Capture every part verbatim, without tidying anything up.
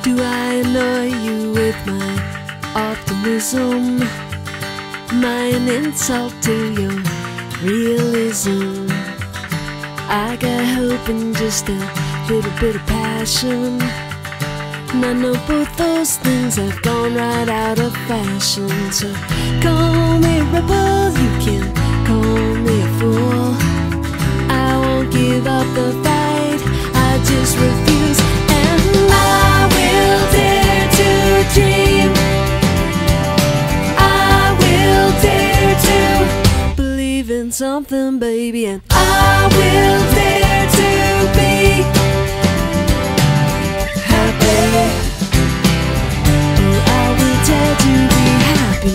Do I annoy you with my optimism? Am I an insult to your realism? I got hope and just a little bit of passion, and I know both those things have gone right out of fashion. So call me a rebel, you can call me a fool. I won't give up the fight, I just refuse. And I will dare to dream, I will dare to believe in something, baby. And I will dare to be happy. Oh, I will dare to be happy.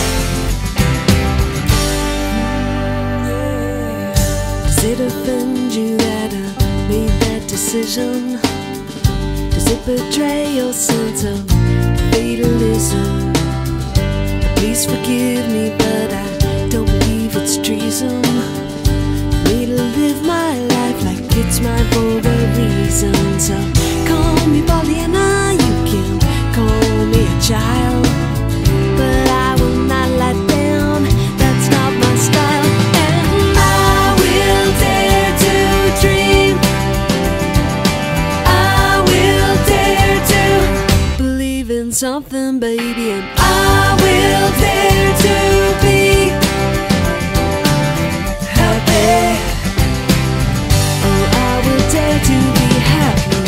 Does it offend you that I made that decision? Does it betray your sense of fatalism? Please forgive me, but I don't believe it's treason for me to live my life like it's mine for a reason. So call me Pollyanna, you can call me a child, but I will not let down, that's not my style. And I will dare to dream, I will dare to believe in something, baby. And I will dare to be happy. Oh, I will dare to be happy.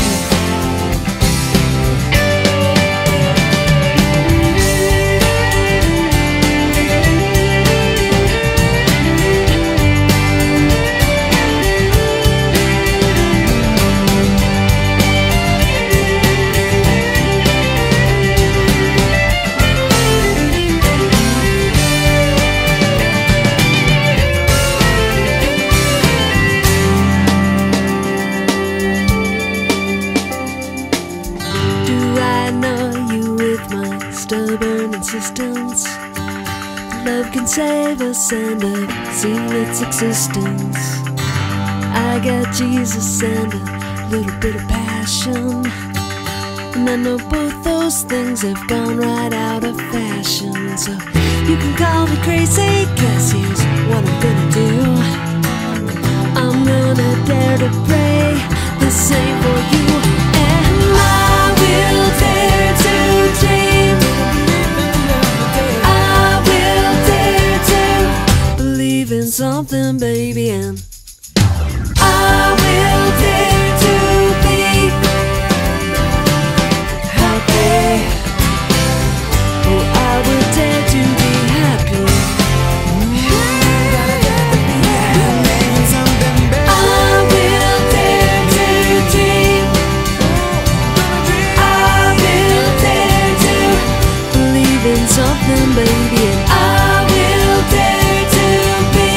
Stubborn insistence, love can save us and I've seen its existence. I got Jesus and a little bit of passion, and I know both those things have gone right out of fashion. So you can call me crazy, cause here's what I'm gonna do. I'm gonna dare to pray the same for you. And I will dare to dream, in something, baby. And I will dare to be happy. Oh, I will dare to be happy. I will dare to dream, I will dare to believe in something, baby. And I will dare to be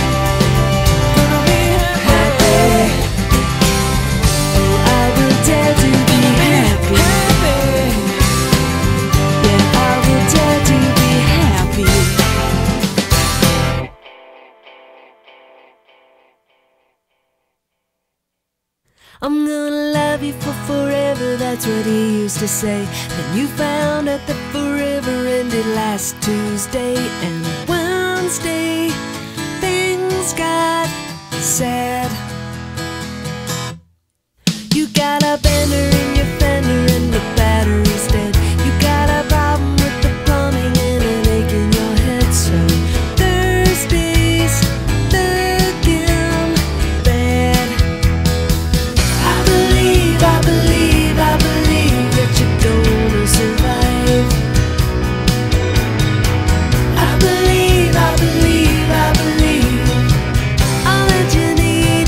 I'm gonna love you for forever, that's what he used to say. Then you found out that forever ended last Tuesday, and Wednesday things got sad. You got a bender in your fender and the battery's dead. You got a problem with the plumbing and an ache in your head. So Thursday's looking bad. I believe, I believe, I believe that you're gonna survive. I believe, I believe, I believe all that you need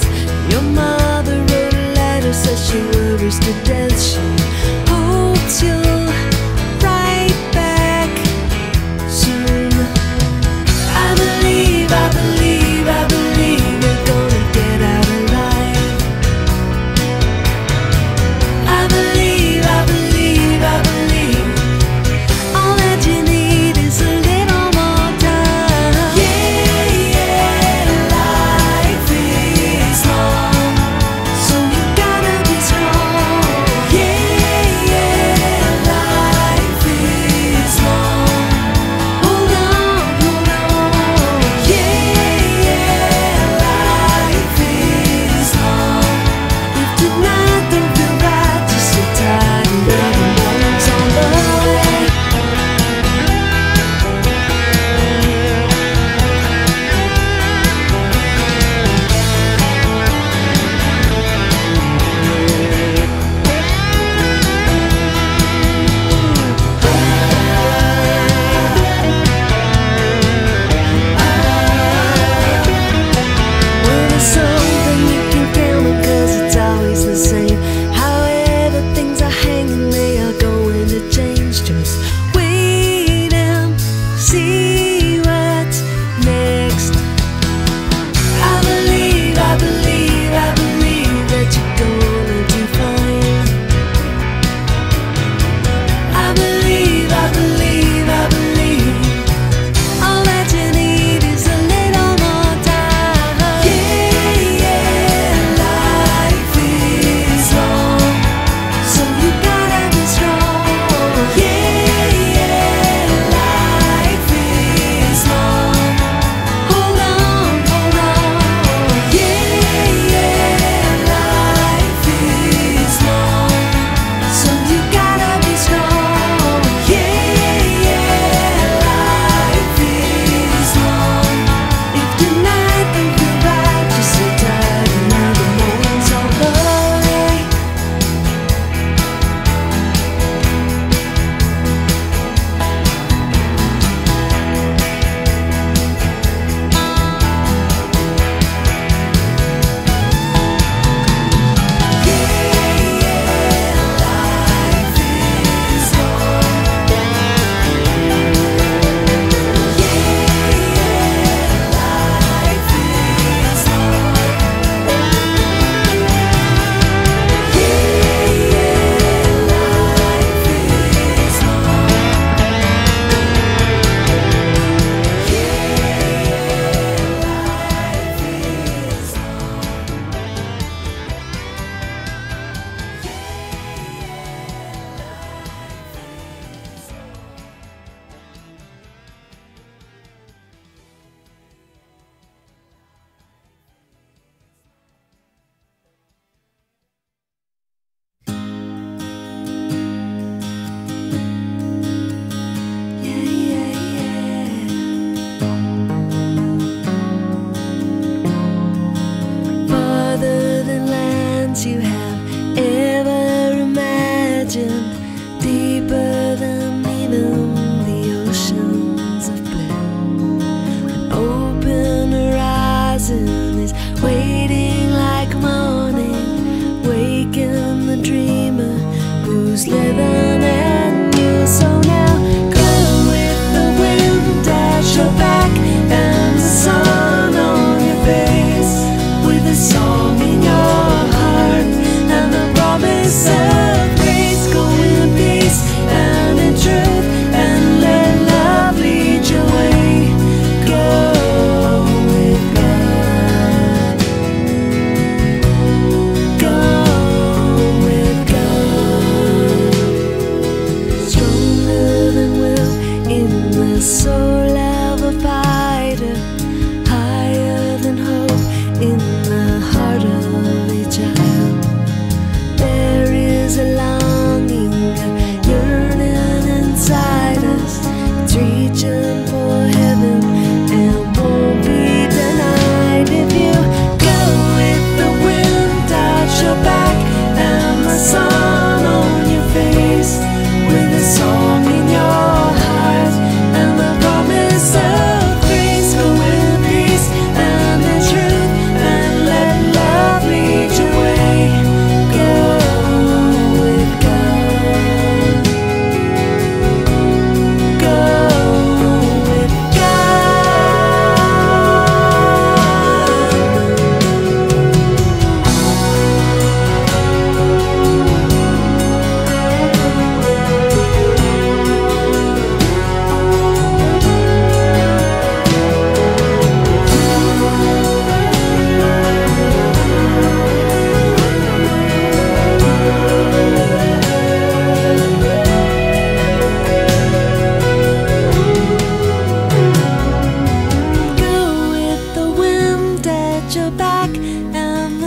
eyes. Your mother wrote a letter, says she worries to death. She hopes you'll write back soon. I believe, I believe, I believe you're gonna get out alive. I believe, I believe, I believe all that you need is a little more time. Yeah, yeah, life is long.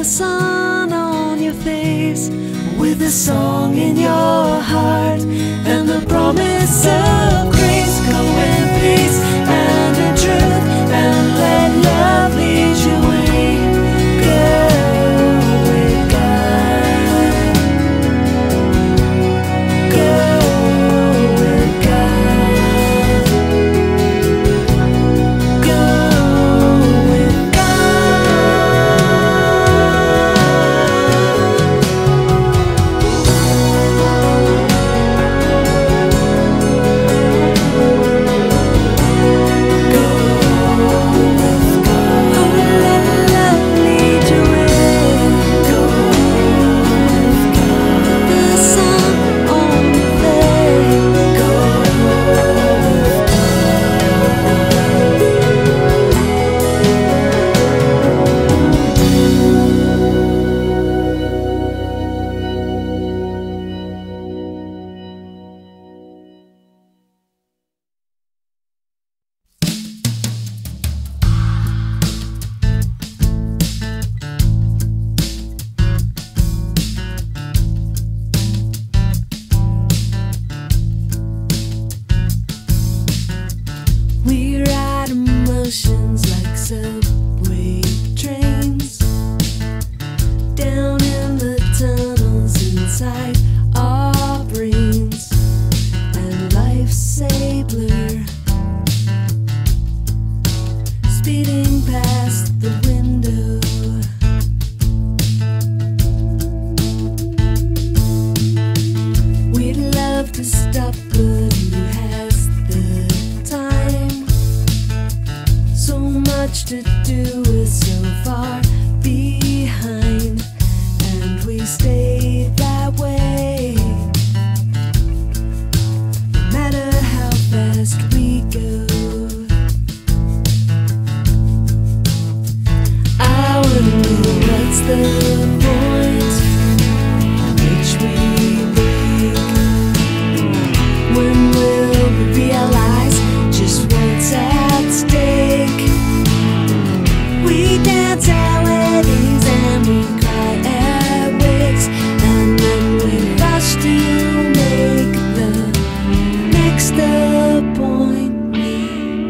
sun on your face, with a song in your heart, and the promise of grace. Go in peace and in truth, and let love lead your way. Go with God. Go with God. Go with We ride emotions like subway trains, down in the tunnels inside our brains, and life's a blur, speeding past the window. We'd love to stop, but who has the time? So much to do with so far behind, and we stay that way. No matter how fast we go, I wonder what's the point which we break. When will we realize just what's at stake? We dance at weddings and we cry at wakes, and then we rush to make the next appointment.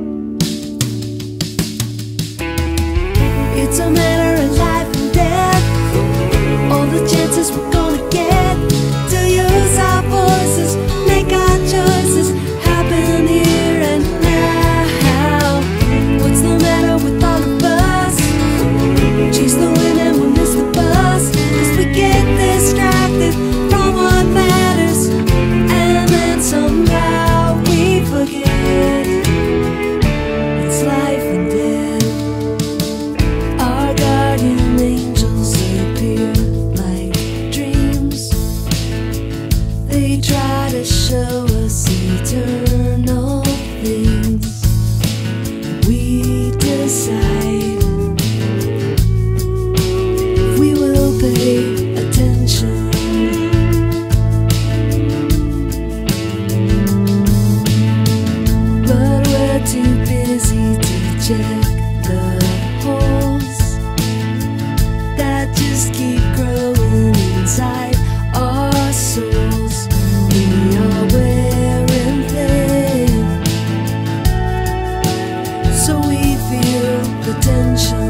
It's a matter of life and death, all the chances we're gonna get to use our voices, make our choices, happen here and now. What's the matter with all of us? Chase the wind and we'll miss the bus, 'cause we get distracted from what matters, and then somehow we forget it's life and death. Our guardian angels appear like dreams. They try to show us eternal things. We decide if we will pay attention. But we're too busy to check the holes that just keep growing inside our souls. We are wearing thin, so we feel the tension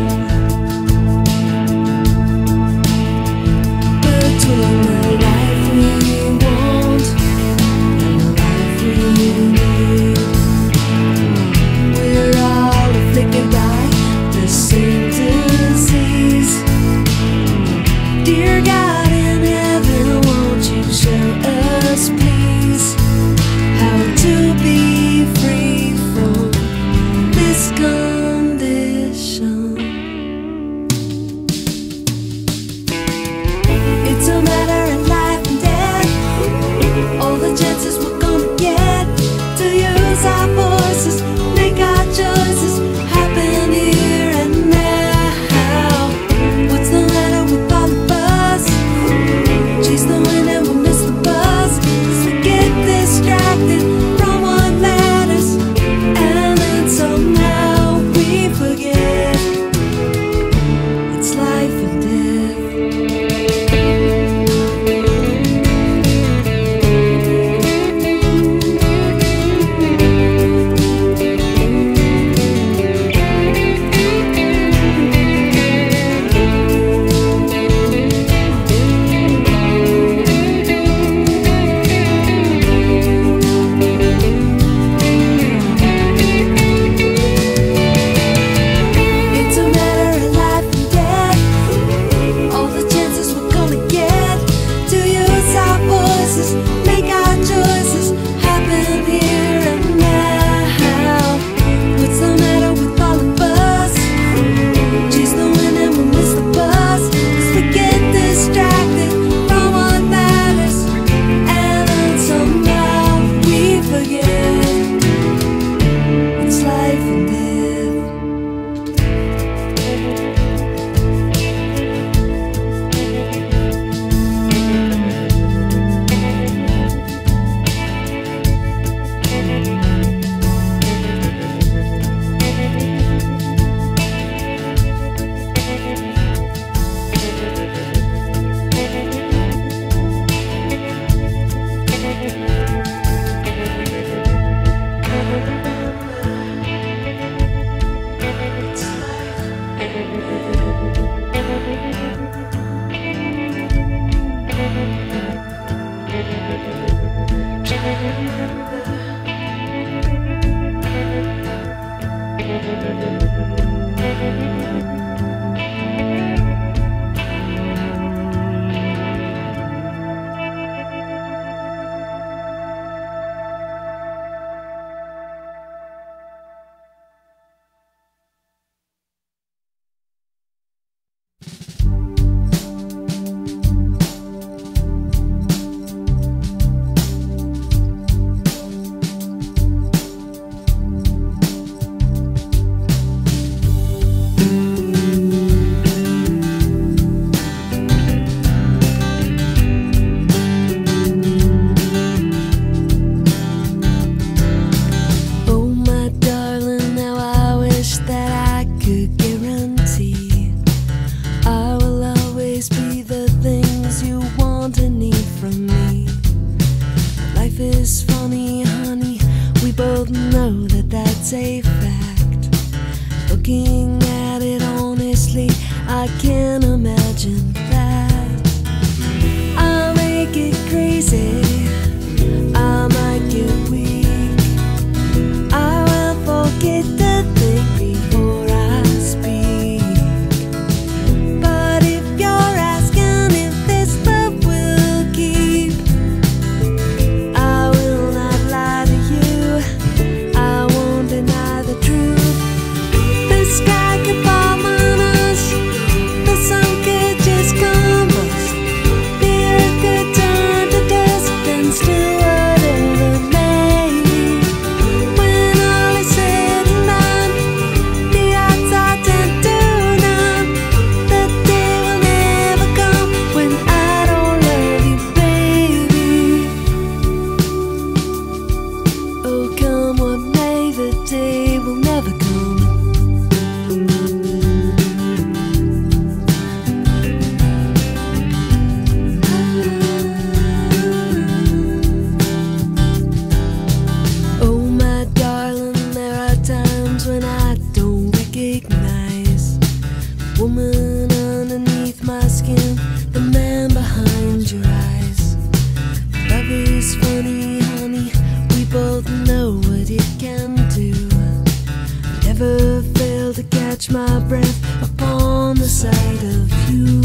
between the life we want and the life we need. We're all afflicted by the same disease. Dear God in heaven, won't you show us, please, how to be free from this condition? It's a matter of life and death, all the chances we're gonna get to use our voices, make our choices, happen here and now. What's the matter with all of us? Chase the wind and we'll miss the bus, 'cause we get distracted from what matters, and then somehow we forget it's life it's a fact. Looking at it honestly, I can't imagine that. I'll make it crazy, I might get weak, I will forget to think before I speak. But if you're asking if this love will keep, I will not lie to you, I won't deny the truth. The sky could fall on us, the sun could just combust, the earth could turn to dust, and still whatever may be. When all is said and done, the odds are ten to none. The day will never come when I don't love you, baby. Oh, come what may, the day will never come. Oh, my darling, there are times when I don't recognize the woman underneath my skin, the man behind your eyes. Love is funny, honey, we both know what it can do. Never fail to catch my breath upon the sight of you.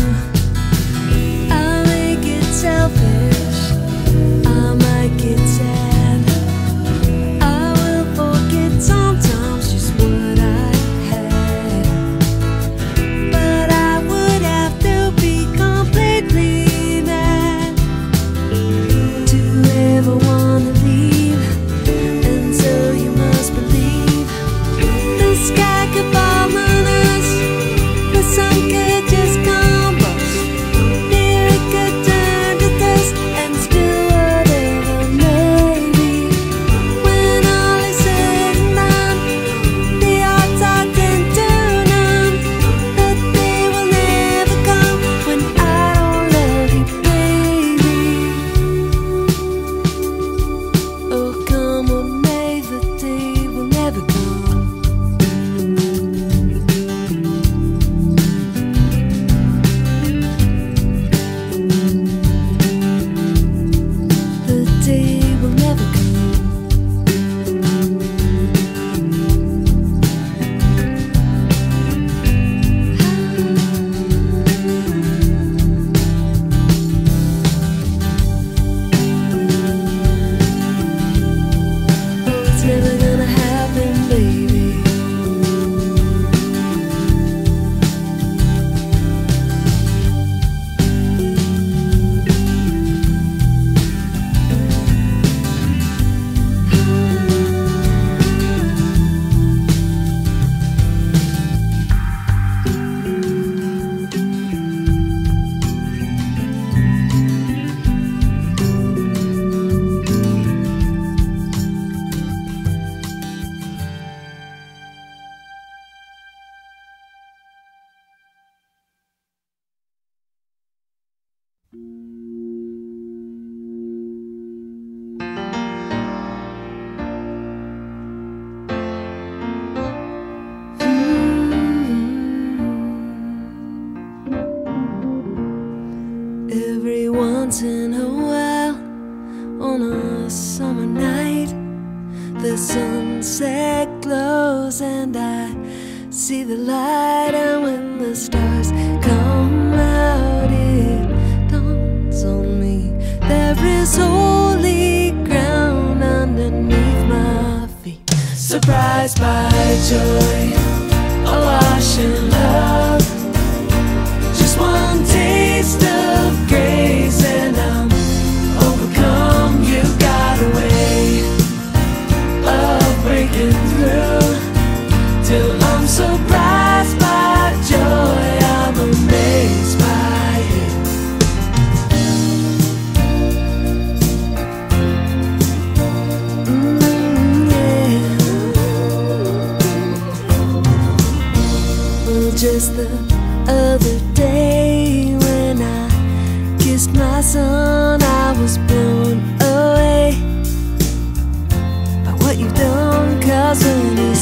I make it selfish, I might get sad, I will forget sometimes just what I had. But I would have to be completely mad to ever wanna leave, and so you must believe the sky could fall on us, the sun could just combust, the earth could turn to dust, and still whatever may be. When all is said and done, the odds are ten to none. The day will never come when I don't love you, baby. Oh, come what may, the day will never come. The day will never come. Oh, it's never gonna happen, baby. Every once in a while, on a summer night, the sunset glows and I see the light. And when the stars come out, it dawns on me there is holy ground underneath my feet. Surprised by joy, awash in love, just one taste of grace and I'm overcome. You got a way of breaking through till I'm surprised by joy. I'm amazed by it. Mm, yeah. Well, just the other day when I kissed my son, I was blown away by what you've done. 'Cause when he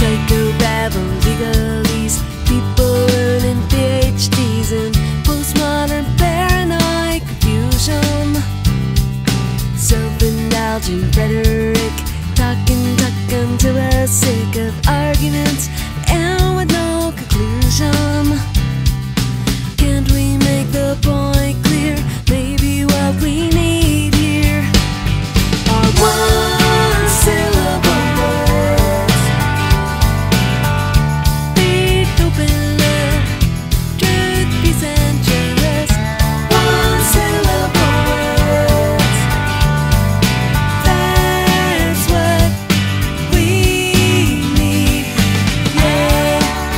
psychobabble, legalese, people learning P H Ds in postmodern paranoid confusion, self-indulgent rhetoric, talking, talking to us, sick of arguments and with no conclusion. Can't we make the point clear? Maybe what we need here are one-syllable words. Faith, open love, truth, peace, and justice. One-syllable words. That's what we need. Yeah.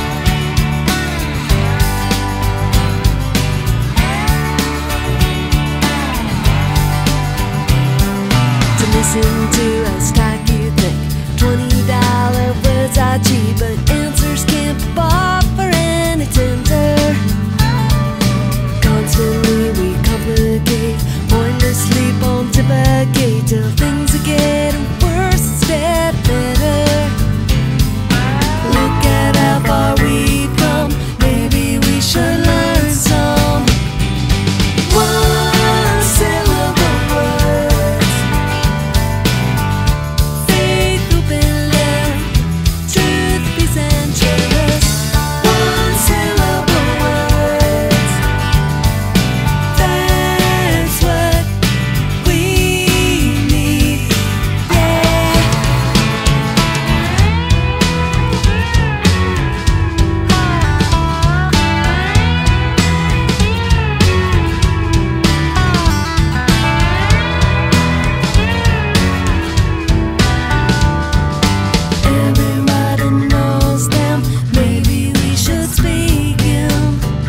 To listen to us talk, you think twenty dollar words are cheap, but answers can't be bought for any tender. Constantly we complicate, pointlessly pontificate till things are getting worse instead of better. Look at how far we've come, maybe we should learn some one-syllable words. Faith, open love, truth, peace, and justice. One-syllable words. That's what we need. Yeah. Everybody knows them, maybe we should speak them.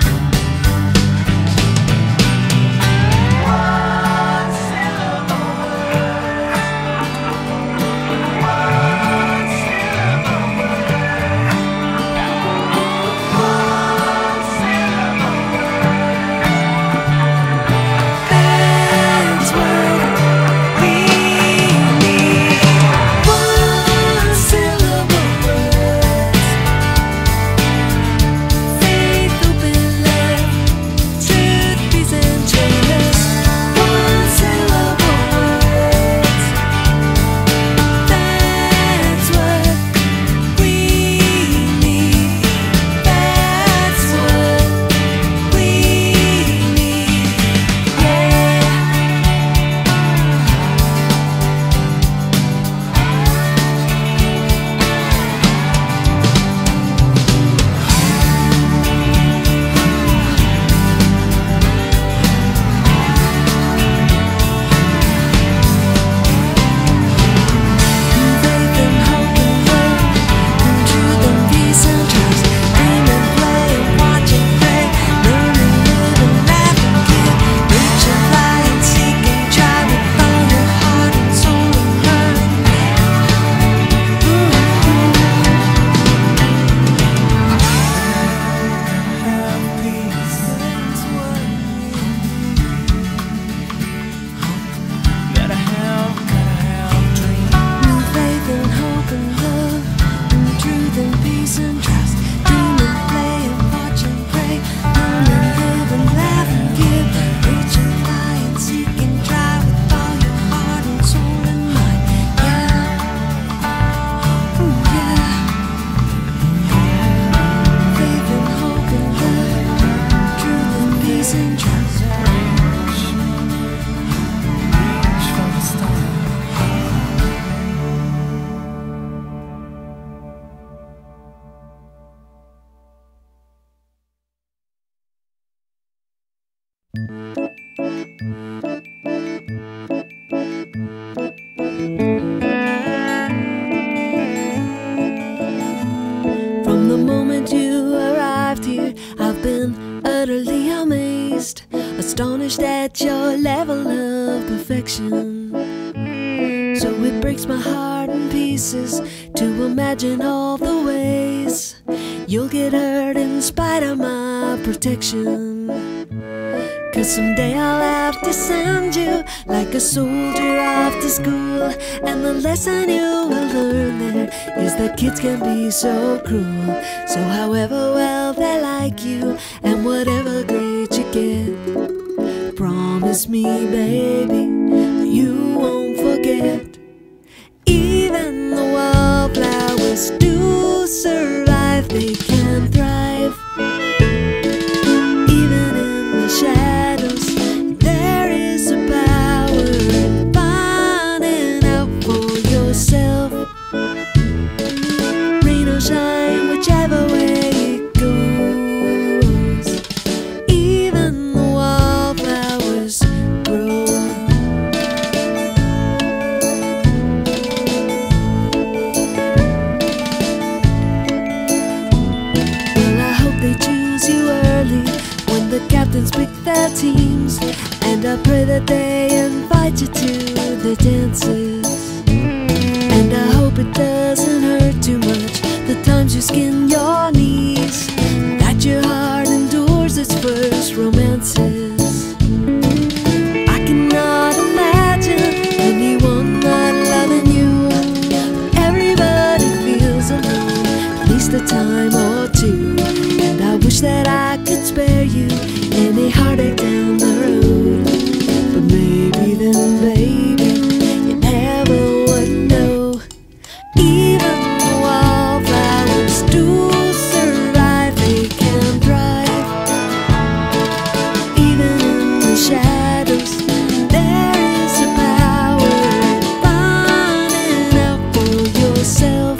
That's what we need. One-syllable words. Faith, open love, truth, peace, and justice. One-syllable words. That's what we need. That's what we need. Yeah. Faith and hope and love, and truth and peace and trust. Dream and play and watch and pray. Learn and live and laugh and give. Reach and fly and seek and try with all your heart and soul and mind. Have peace. That's what we Gotta have, gotta have dreams. need. Faith and hope and love, and truth and peace and trust. Dream and play and watch and pray. Learn and live and laugh and give. Reach and fly and seek and try with all your heart and soul and mind. Yeah. Ooh, yeah. Faith and hope and love, truth and peace and trust. Reach for the stars. From the moment you arrived here, I've been utterly amazed, astonished at your level of perfection. So it breaks my heart in pieces to imagine all the ways you'll get hurt in spite of my protection. 'Cause someday I'll have to send you like a soldier off to school. And the lesson you will learn there is that kids can be so cruel. So however well they like you and whatever grade you get, promise me, baby, that you won't forget. Even the wallflowers do survive, they can thrive. Even in the shadows, there is a power in finding out for yourself. Rain or shine, whichever way it goes, even the wallflowers grow. Well, I hope they choose you early when the captains pick their teams, and I pray that they invite you to the dances. And I hope it doesn't hurt too much the times you skin your knees, that your heart endures its first romances. I cannot imagine anyone not loving you, but everybody feels alone at least a time or two. And I wish that I could spare you any heartache down the road, but maybe then, baby, you never would know. Even the wallflowers do survive, they can thrive. Even in the shadows, there is a power in finding out for yourself.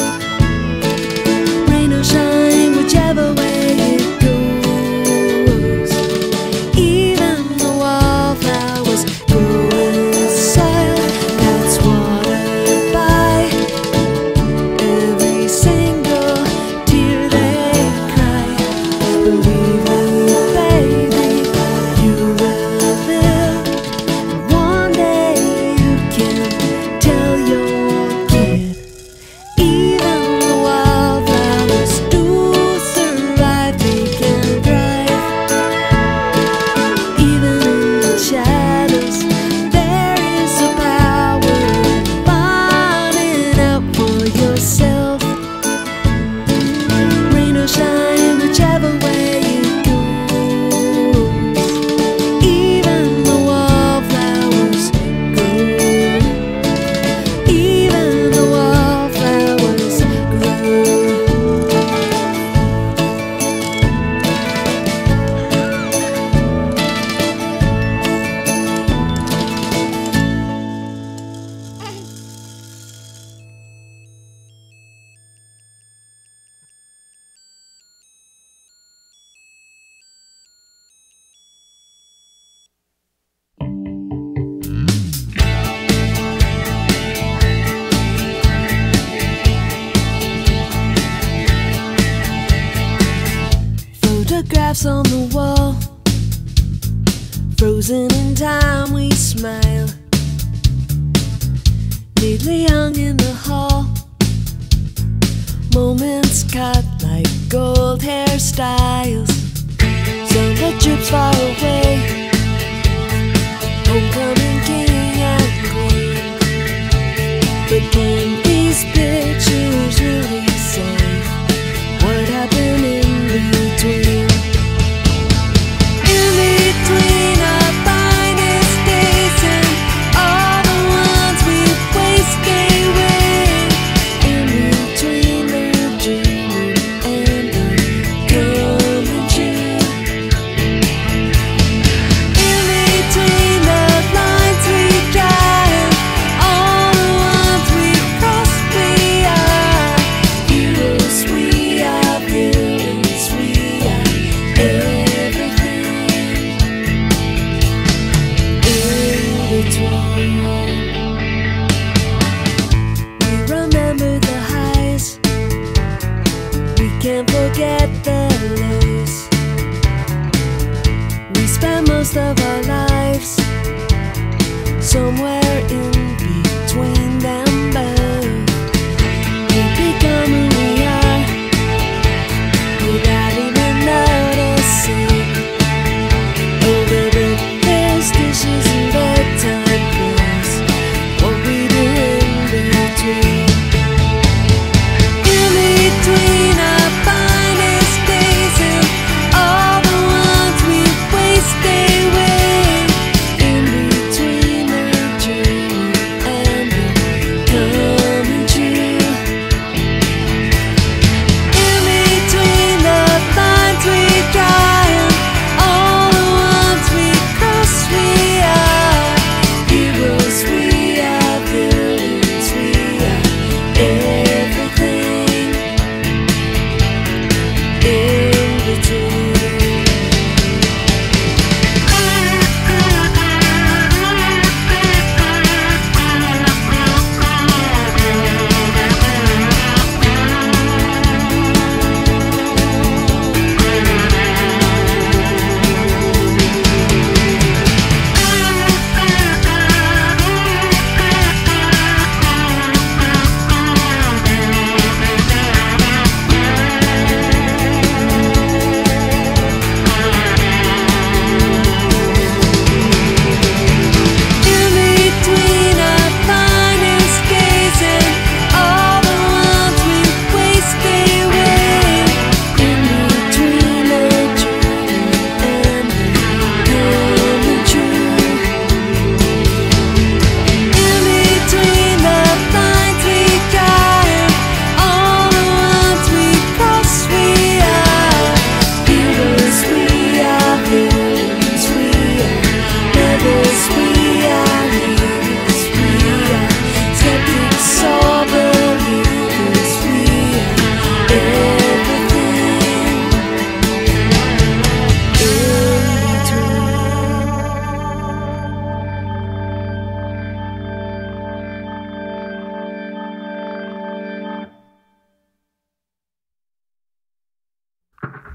Rain or shine, whichever way it goes, even the wallflowers grow in soil that's watered by every single tear they cry. Believe me, baby, you will live, and one day you can tell your kid. Even the wildflowers do survive, they can thrive. Even in the shadows, there is a power in finding out for yourself. Rain or shine, whichever way it goes, even the wallflowers grow. Even the wallflowers grow. Photographs on the wall, frozen in time, we smile. Neatly hung in the hall, moments cut like gold hairstyles. Sunlight drips far away, homecoming king and queen. But can these pictures really say what happened in between? In between our finest days and all the ones we've wasted away. In between the dreaming and the coming true. In between the lines we draw and all the ones we cross, we are heroes, we are villains, we are everything. In between, we remember the highs, we can't forget the lows. We spend most of our lives somewhere in between them both. We become who we are without even noticing. Oh, baby,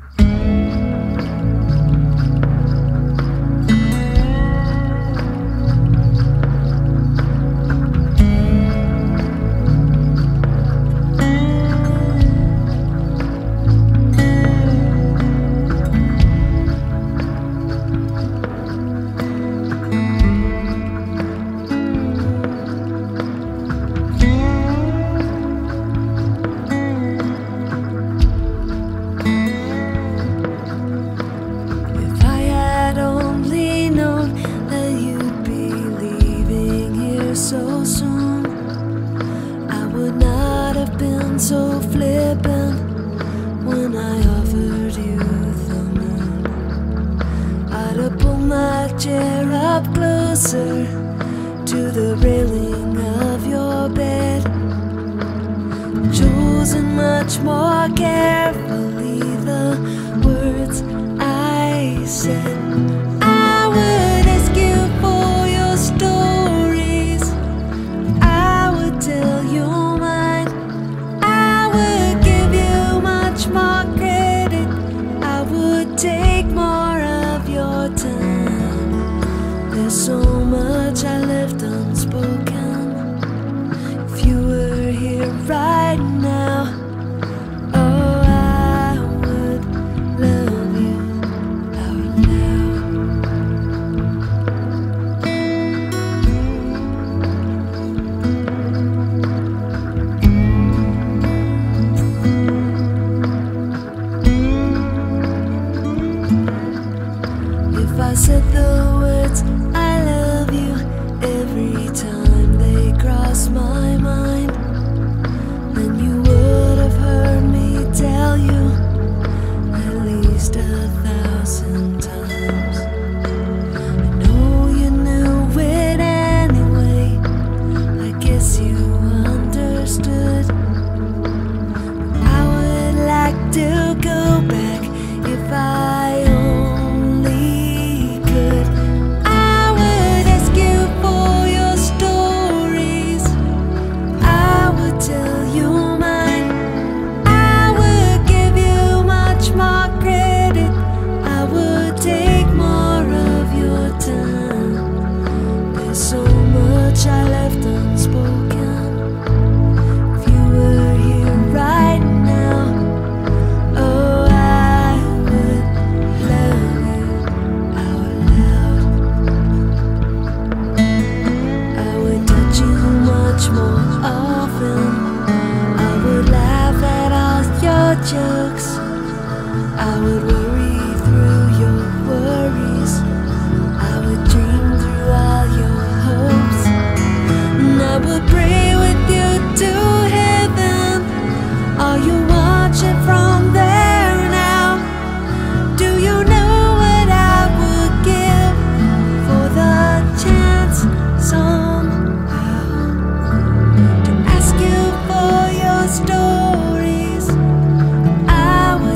Stories, I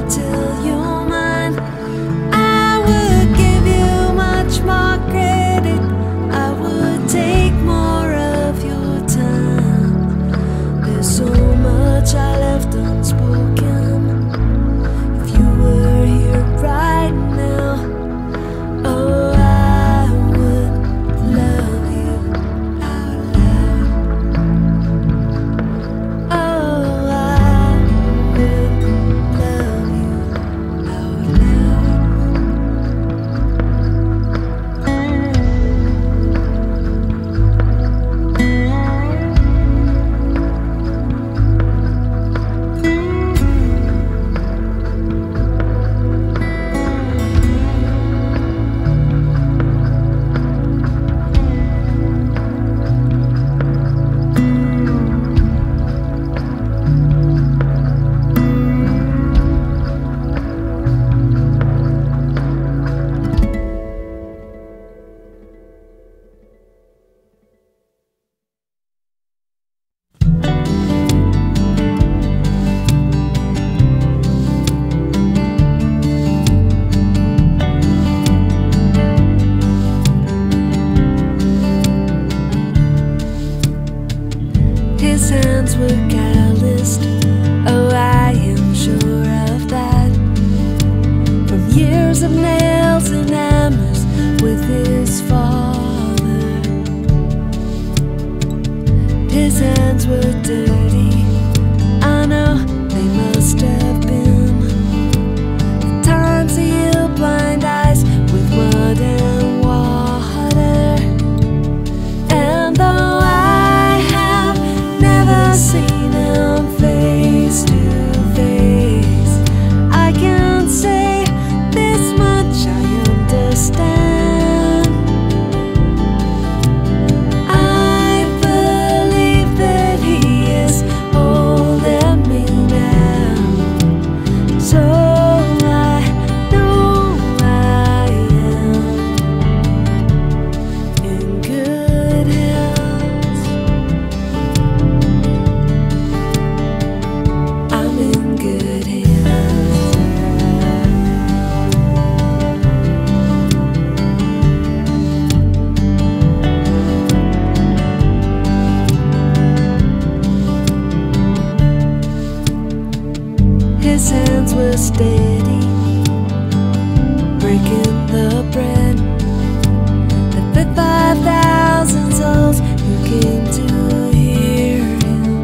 of nails and hammers with his father. His hands were dirty, I know they must have been. The times he healed blind eyes with mud and water. And though I have never seen him face to face, I can say this much I understand. I believe that he is holding me now, so I know I am in good hands. I'm in good hands. His hands were steady, breaking the bread that fed five thousand souls who came to hear him.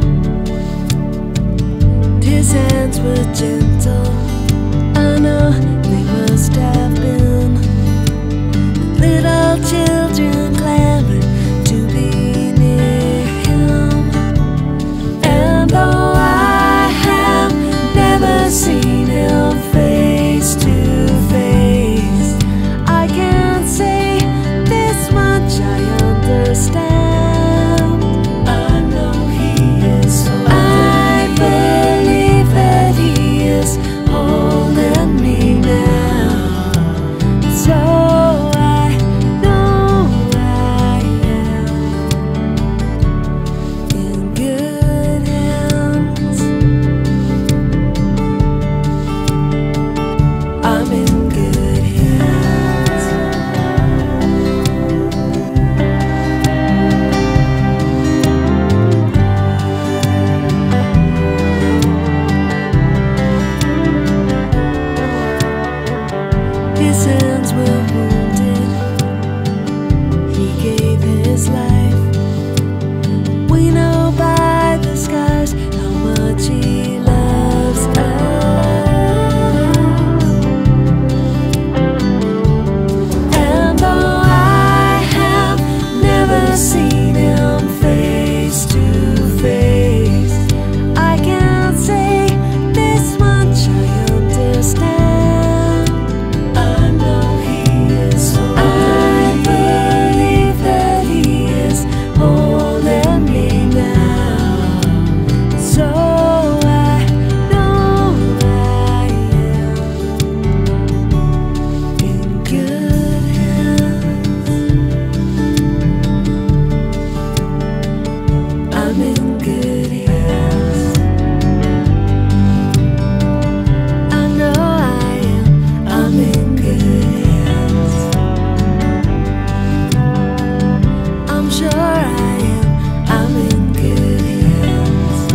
His hands were gentle, I know they must have been. Little children clamored to be near him. And though I have never seen him face to face, I can say this much I understand. I know he is holding I me. Believe that he is holding me now, so I know I am in good hands. I'm in good hands. His hands were wounded, he gave his life. We know by the scars how much he loves us. And though I have never seen him face to face, I can say this much I understand. I know he is holding I believe that he is holding me now, so I know I am in good hands. I'm in good hands. I know I am. I'm in good hands. I'm sure I am. I'm in good hands.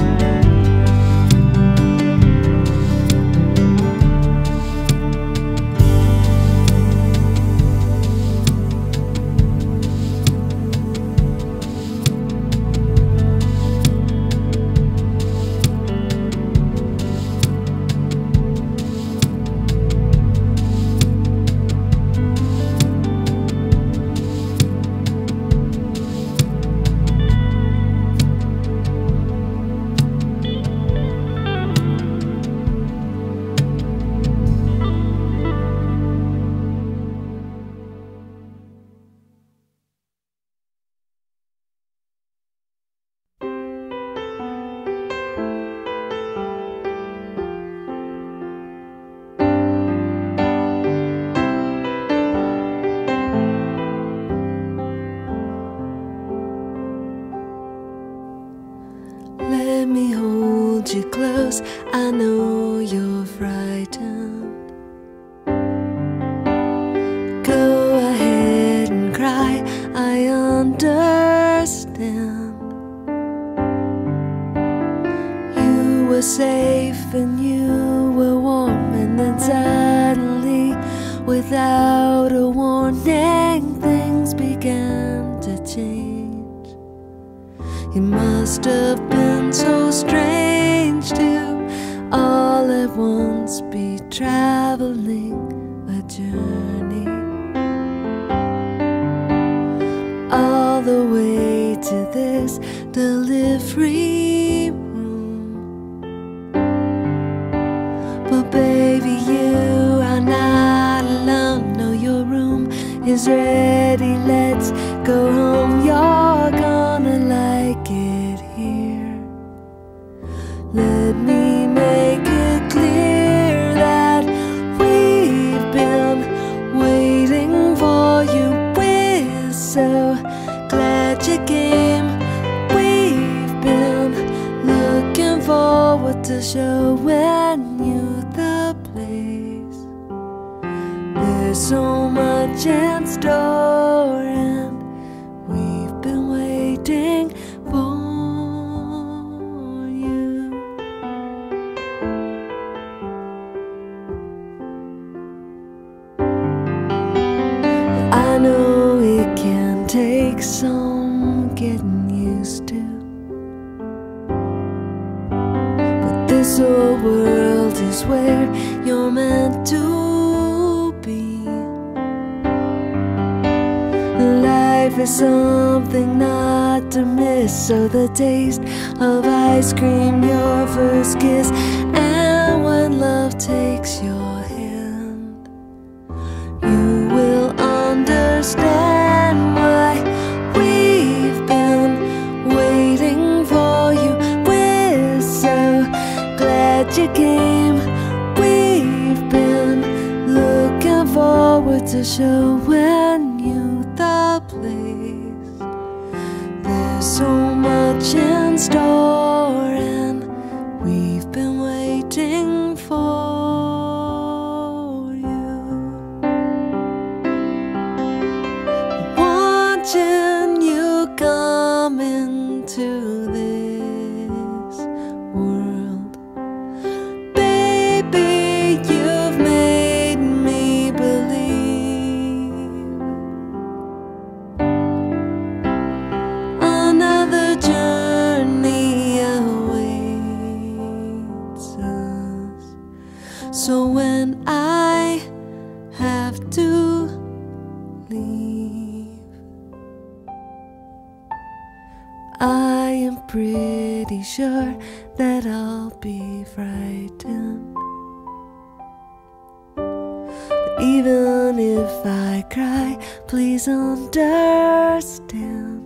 Let me hold you close, I know you're frightened. Go ahead and cry, I understand. You were safe and you were warm, and then suddenly without a warning, things began to change. It must have been so strange to all at once be traveling a journey all the way to this delivery room. But baby, you are not alone. No, your room is ready. Let's go home. You're gonna like it here. Let me make it clear that we've been waiting for you. We're so glad you came. We've been looking forward to showing you the place. There's so much in store, and we've been waiting for you. I know it can take some getting used to, but this whole world is where you're meant to be. Life is something not to miss, so the taste of ice cream, your first kiss, and when love takes your hand, you will understand why we've been waiting for you. We're so glad you came. We've been looking forward to showing you the place. There's so much in store, and we've been waiting for you. Watching you come into this world, baby, you've made me believe another journey awaits us. So when I have to leave, I am pretty sure that I'll be frightened. But even if I cry, please understand.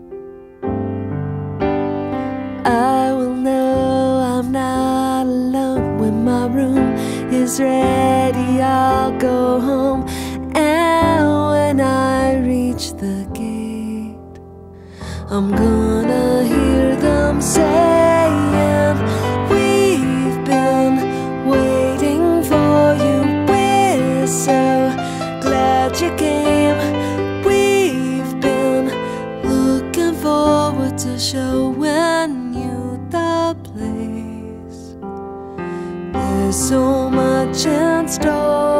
I will know I'm not alone. When my room is ready, I'll go home. And when I reach the gate, I'm gonna hear them saying, we've been waiting for you. We're so glad you came. We've been looking forward to showing you the place. There's so much in store.